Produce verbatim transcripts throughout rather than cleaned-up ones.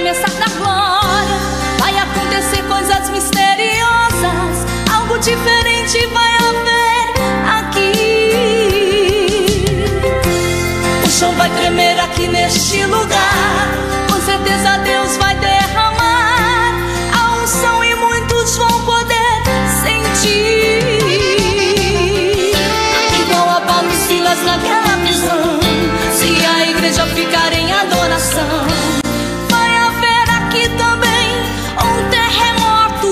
começar da glória. Vai acontecer coisas misteriosas, algo diferente vai haver aqui. O chão vai tremer aqui neste lugar, com certeza Deus vai derramar a unção e muitos vão poder sentir. Igual a Paulo e Silas naquela prisão, se a igreja ficar em adoração, vai haver aqui também um terremoto.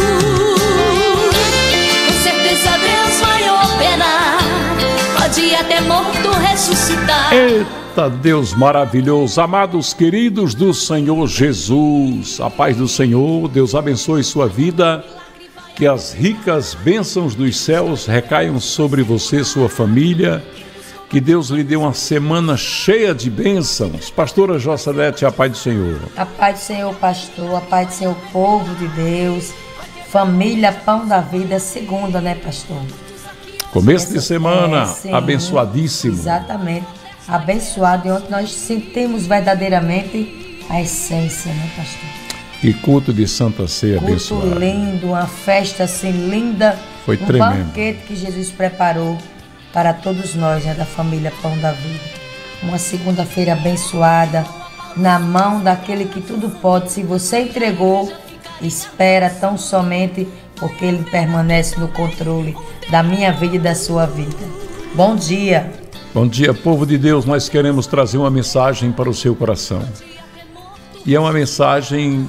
Com certeza Deus vai operar, pode até morto ressuscitar. Eita Deus maravilhoso! Amados queridos do Senhor Jesus, a paz do Senhor, Deus abençoe sua vida, que as ricas bênçãos dos céus recaiam sobre você, sua família, que Deus lhe dê uma semana cheia de bênçãos. Pastora Jossalete, a paz do Senhor. A paz do Senhor, pastor, a paz do Senhor, povo de Deus, família, pão da vida, segunda, né, pastor? Começo Essa, de semana, é, sim, abençoadíssimo. Exatamente, abençoado, e ontem nós sentimos verdadeiramente a essência, né, pastor? E culto de Santa Ceia abençoado. Culto lindo, uma festa assim linda. Foi um tremendo. banquete que Jesus preparou para todos nós, né, da família Pão da Vida. Uma segunda-feira abençoada, na mão daquele que tudo pode. Se você entregou, espera tão somente, porque Ele permanece no controle da minha vida e da sua vida. Bom dia. Bom dia, povo de Deus. Nós queremos trazer uma mensagem para o seu coração. E é uma mensagem...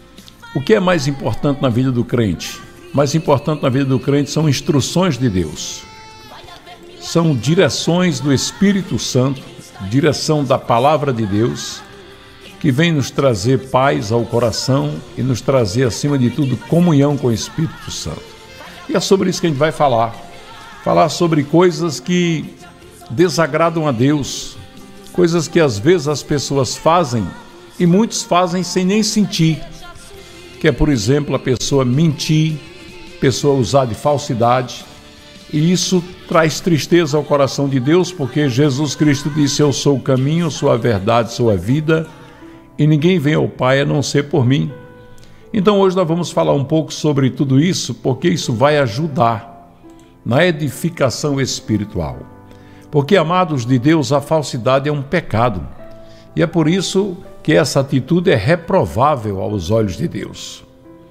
O que é mais importante na vida do crente? Mais importante na vida do crente são instruções de Deus. São direções do Espírito Santo, direção da Palavra de Deus, que vem nos trazer paz ao coração e nos trazer, acima de tudo, comunhão com o Espírito Santo. E é sobre isso que a gente vai falar. Falar sobre coisas que desagradam a Deus, coisas que às vezes as pessoas fazem e muitos fazem sem nem sentir. Que é, por exemplo, a pessoa mentir, a pessoa usar de falsidade. E isso traz tristeza ao coração de Deus, porque Jesus Cristo disse: eu sou o caminho, sou a verdade, sou a vida, e ninguém vem ao Pai a não ser por mim. Então hoje nós vamos falar um pouco sobre tudo isso, porque isso vai ajudar na edificação espiritual. Porque, amados de Deus, a falsidade é um pecado. E é por isso que essa atitude é reprovável aos olhos de Deus.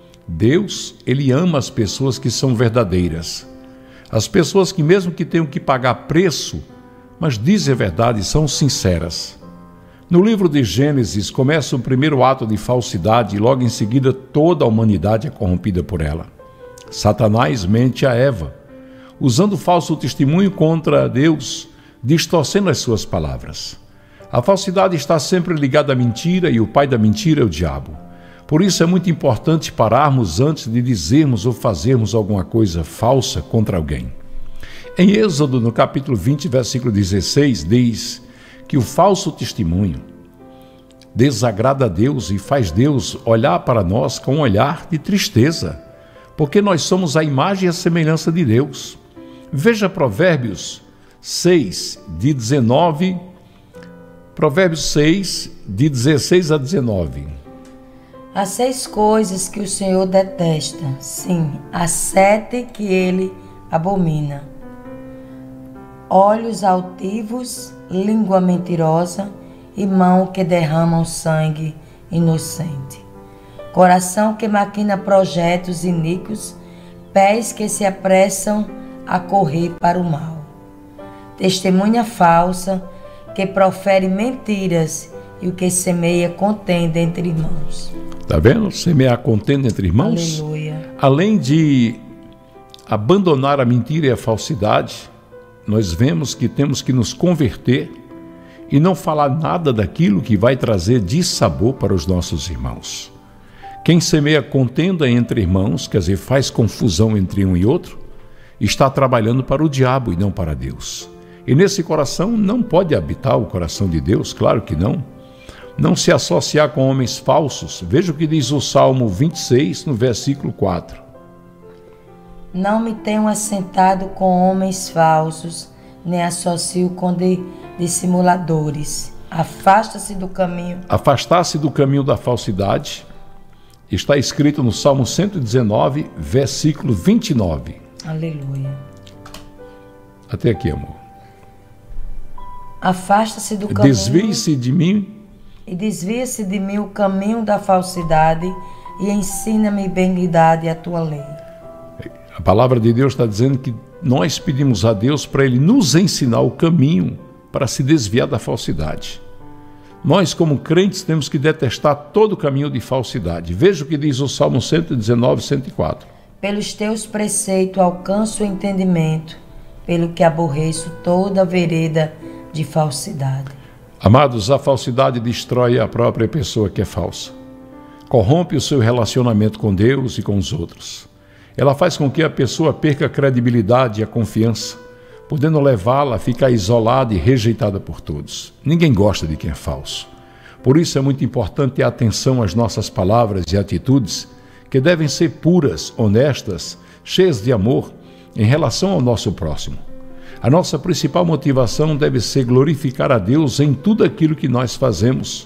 Deus, Ele ama as pessoas que são verdadeiras. As pessoas que, mesmo que tenham que pagar preço, mas dizem a verdade, são sinceras. No livro de Gênesis começa o primeiro ato de falsidade e logo em seguida toda a humanidade é corrompida por ela. Satanás mente a Eva, usando falso testemunho contra Deus, distorcendo as suas palavras. A falsidade está sempre ligada à mentira e o pai da mentira é o diabo. Por isso é muito importante pararmos antes de dizermos ou fazermos alguma coisa falsa contra alguém. Em Êxodo, no capítulo vinte, versículo dezesseis, diz que o falso testemunho desagrada a Deus e faz Deus olhar para nós com um olhar de tristeza, porque nós somos a imagem e a semelhança de Deus. Veja Provérbios seis, de dezenove, Provérbios seis, de dezesseis a dezenove. Há seis coisas que o Senhor detesta, sim, há sete que Ele abomina: olhos altivos, língua mentirosa e mão que derrama o sangue inocente, coração que maquina projetos iníquos, pés que se apressam a correr para o mal, testemunha falsa que profere mentiras e o que semeia contenda entre irmãos. Está vendo? Semear contenda entre irmãos. Aleluia. Além de abandonar a mentira e a falsidade, nós vemos que temos que nos converter e não falar nada daquilo que vai trazer dissabor para os nossos irmãos. Quem semeia contenda entre irmãos, quer dizer, faz confusão entre um e outro, está trabalhando para o diabo e não para Deus. E nesse coração não pode habitar o coração de Deus, claro que não. Não se associar com homens falsos. Veja o que diz o Salmo vinte e seis, no versículo quatro. Não me tenho assentado com homens falsos, nem associo com de, dissimuladores. Afasta-se do caminho. Afastar-se do caminho da falsidade. Está escrito no Salmo cento e dezenove, versículo vinte e nove. Aleluia. Até aqui, amor. Afasta-se do caminho. Desvie-se de mim. E desvia-se de mim o caminho da falsidade e ensina-me benignidade a tua lei. A palavra de Deus está dizendo que nós pedimos a Deus para Ele nos ensinar o caminho para se desviar da falsidade. Nós, como crentes, temos que detestar todo o caminho de falsidade. Veja o que diz o Salmo cento e dezenove, cento e quatro. Pelos teus preceitos alcanço o entendimento, pelo que aborreço toda a vereda de falsidade. Amados, a falsidade destrói a própria pessoa que é falsa. Corrompe o seu relacionamento com Deus e com os outros. Ela faz com que a pessoa perca a credibilidade e a confiança, podendo levá-la a ficar isolada e rejeitada por todos. Ninguém gosta de quem é falso. Por isso é muito importante ter atenção às nossas palavras e atitudes, que devem ser puras, honestas, cheias de amor em relação ao nosso próximo. A nossa principal motivação deve ser glorificar a Deus em tudo aquilo que nós fazemos.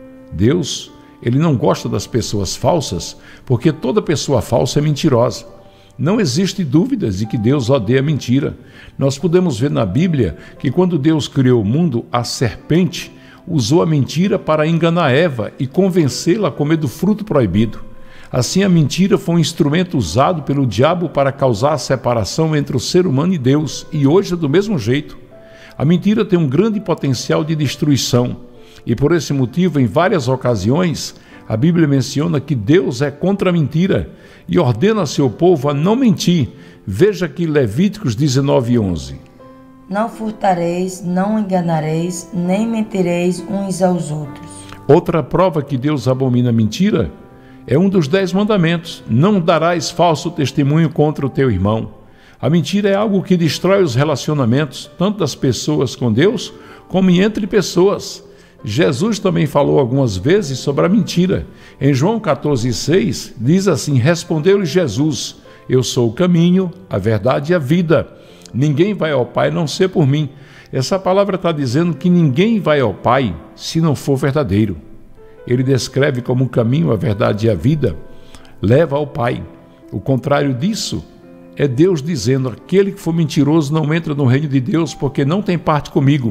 Deus, Ele não gosta das pessoas falsas, porque toda pessoa falsa é mentirosa. Não existe dúvidas de que Deus odeia a mentira. Nós podemos ver na Bíblia que quando Deus criou o mundo, a serpente usou a mentira para enganar Eva e convencê-la a comer do fruto proibido. Assim, a mentira foi um instrumento usado pelo diabo para causar a separação entre o ser humano e Deus, e hoje é do mesmo jeito. A mentira tem um grande potencial de destruição, e por esse motivo, em várias ocasiões, a Bíblia menciona que Deus é contra a mentira e ordena a seu povo a não mentir. Veja aqui Levíticos dezenove, onze. Não furtareis, não enganareis, nem mentireis uns aos outros. Outra prova que Deus abomina a mentira é um dos dez mandamentos. Não darás falso testemunho contra o teu irmão. A mentira é algo que destrói os relacionamentos, tanto das pessoas com Deus, como entre pessoas. Jesus também falou algumas vezes sobre a mentira. Em João quatorze, seis, diz assim: respondeu-lhe Jesus, eu sou o caminho, a verdade e a vida. Ninguém vai ao Pai a não ser por mim. Essa palavra está dizendo que ninguém vai ao Pai se não for verdadeiro. Ele descreve como o caminho, a verdade e a vida leva ao Pai. O contrário disso é Deus dizendo: aquele que for mentiroso não entra no reino de Deus, porque não tem parte comigo.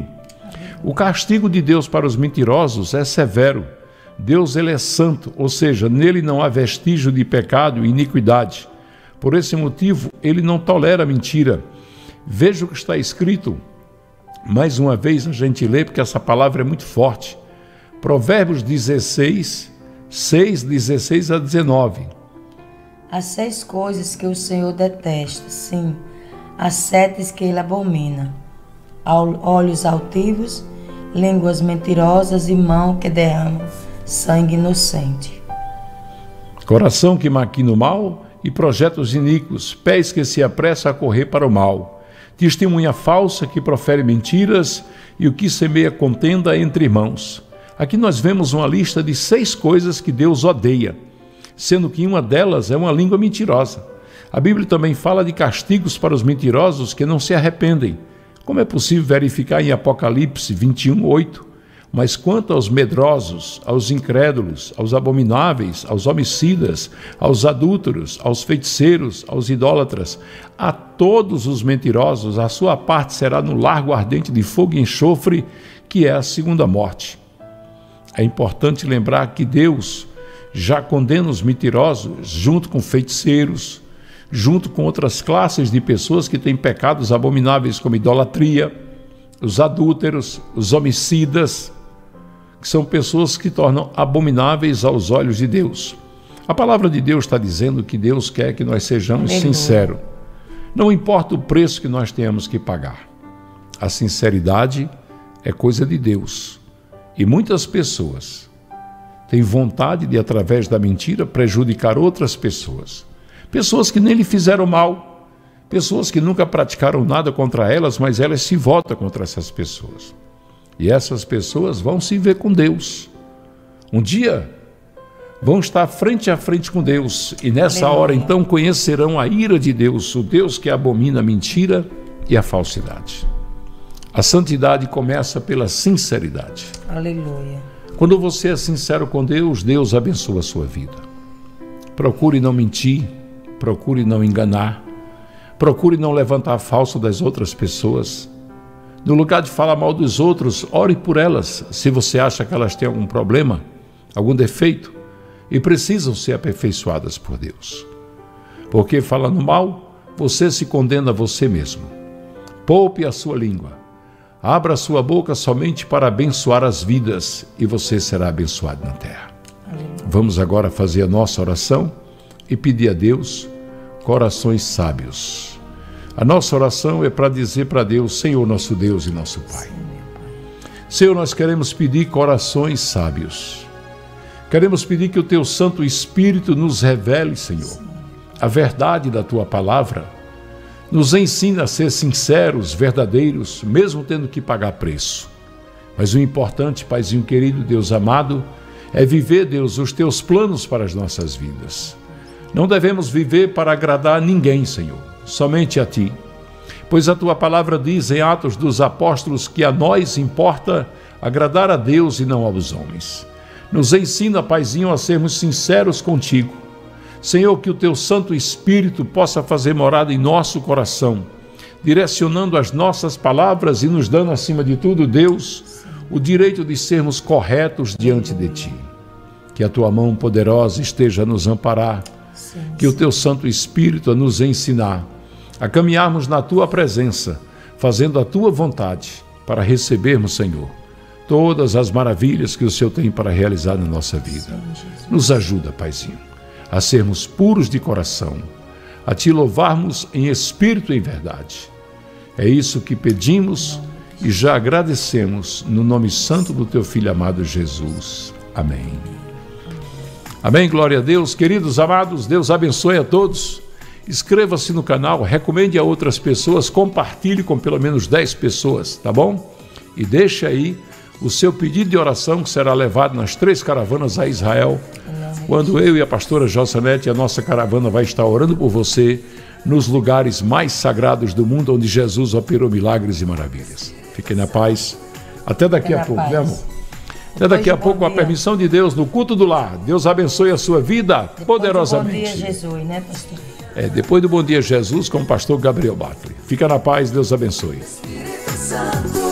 O castigo de Deus para os mentirosos é severo. Deus, ele é santo, ou seja, nele não há vestígio de pecado e iniquidade. Por esse motivo, ele não tolera a mentira. Veja o que está escrito. Mais uma vez a gente lê, porque essa palavra é muito forte. Provérbios dezesseis, seis, dezesseis a dezenove. Há seis coisas que o Senhor detesta, sim, há sete que ele abomina: olhos altivos, línguas mentirosas e mão que derrama sangue inocente. Coração que maquina o mal e projetos iníquos, pés que se apressam a correr para o mal, testemunha falsa que profere mentiras e o que semeia contenda entre irmãos. Aqui nós vemos uma lista de seis coisas que Deus odeia, sendo que uma delas é uma língua mentirosa. A Bíblia também fala de castigos para os mentirosos que não se arrependem, como é possível verificar em Apocalipse vinte e um, oito. Mas quanto aos medrosos, aos incrédulos, aos abomináveis, aos homicidas, aos adúlteros, aos feiticeiros, aos idólatras, a todos os mentirosos, a sua parte será no largo ardente de fogo e enxofre, que é a segunda morte. É importante lembrar que Deus já condena os mentirosos junto com feiticeiros, junto com outras classes de pessoas que têm pecados abomináveis como idolatria, os adúlteros, os homicidas, que são pessoas que tornam abomináveis aos olhos de Deus. A palavra de Deus está dizendo que Deus quer que nós sejamos Aleluia. sinceros. Não importa o preço que nós tenhamos que pagar. A sinceridade é coisa de Deus. E muitas pessoas têm vontade de, através da mentira, prejudicar outras pessoas. Pessoas que nem lhe fizeram mal, pessoas que nunca praticaram nada contra elas, mas elas se voltam contra essas pessoas. E essas pessoas vão se ver com Deus. Um dia vão estar frente a frente com Deus, e nessa Aleluia. hora então conhecerão a ira de Deus, o Deus que abomina a mentira e a falsidade. A santidade começa pela sinceridade. Aleluia. Quando você é sincero com Deus, Deus abençoa a sua vida. Procure não mentir, procure não enganar, procure não levantar falso das outras pessoas. No lugar de falar mal dos outros, ore por elas, se você acha que elas têm algum problema, algum defeito, e precisam ser aperfeiçoadas por Deus. Porque falando mal, você se condena a você mesmo. Poupe a sua língua. Abra a sua boca somente para abençoar as vidas e você será abençoado na terra. Amém. Vamos agora fazer a nossa oração e pedir a Deus corações sábios. A nossa oração é para dizer para Deus: Senhor, nosso Deus e nosso Pai. Senhor, nós queremos pedir corações sábios. Queremos pedir que o Teu Santo Espírito nos revele, Senhor, a verdade da Tua palavra. Nos ensina a ser sinceros, verdadeiros, mesmo tendo que pagar preço. Mas o importante, Paizinho querido, Deus amado, é viver, Deus, os Teus planos para as nossas vidas. Não devemos viver para agradar a ninguém, Senhor, somente a Ti. Pois a Tua palavra diz em Atos dos Apóstolos que a nós importa agradar a Deus e não aos homens. Nos ensina, Paizinho, a sermos sinceros contigo. Senhor, que o Teu Santo Espírito possa fazer morada em nosso coração, direcionando as nossas palavras e nos dando, acima de tudo, Deus, o direito de sermos corretos diante de Ti. Que a Tua mão poderosa esteja a nos amparar, que o Teu Santo Espírito a nos ensinar, a caminharmos na Tua presença, fazendo a Tua vontade, para recebermos, Senhor, todas as maravilhas que o Senhor tem para realizar na nossa vida. Nos ajuda, Paizinho, a sermos puros de coração, a Te louvarmos em espírito e em verdade. É isso que pedimos e já agradecemos no nome santo do Teu Filho amado Jesus. Amém. Amém, glória a Deus. Queridos amados, Deus abençoe a todos. Inscreva-se no canal, recomende a outras pessoas, compartilhe com pelo menos dez pessoas, tá bom? E deixe aí o seu pedido de oração, que será levado nas três caravanas a Israel, quando eu e a pastora Jossanete, a nossa caravana, vai estar orando por você nos lugares mais sagrados do mundo, onde Jesus operou milagres e maravilhas. Fiquem na paz. Até daqui a pouco, né, amor? Até daqui a pouco, com a permissão de Deus, no culto do lar. Deus abençoe a sua vida poderosamente. Depois do Bom Dia Jesus, né, pastor? É, depois do Bom Dia Jesus, com o pastor Gabriel Bartley. Fica na paz, Deus abençoe.